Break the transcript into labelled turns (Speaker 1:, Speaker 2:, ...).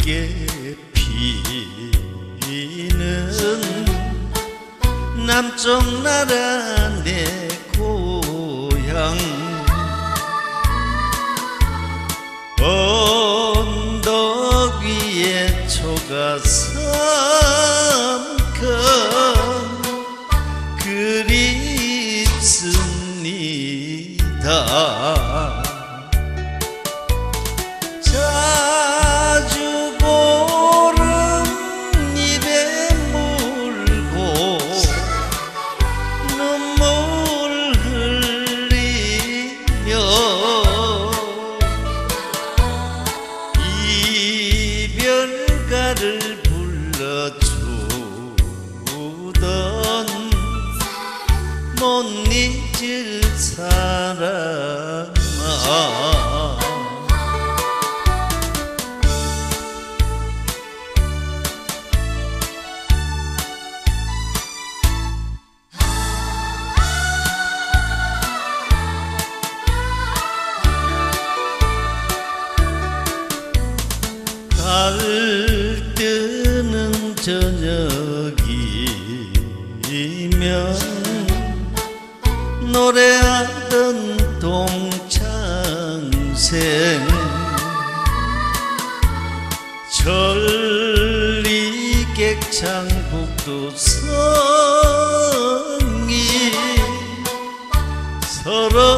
Speaker 1: 붉게 피는 남쪽 나라 내 고향 언덕 위에 초가 삼켜 그립습니다. 자주 보름 입에 물고 눈물 흘리며 이별가를 불러주던 못 잊을 사람아 달 뜨는 저녁이면 노래하던 동창생 천리객창 북두성이 서로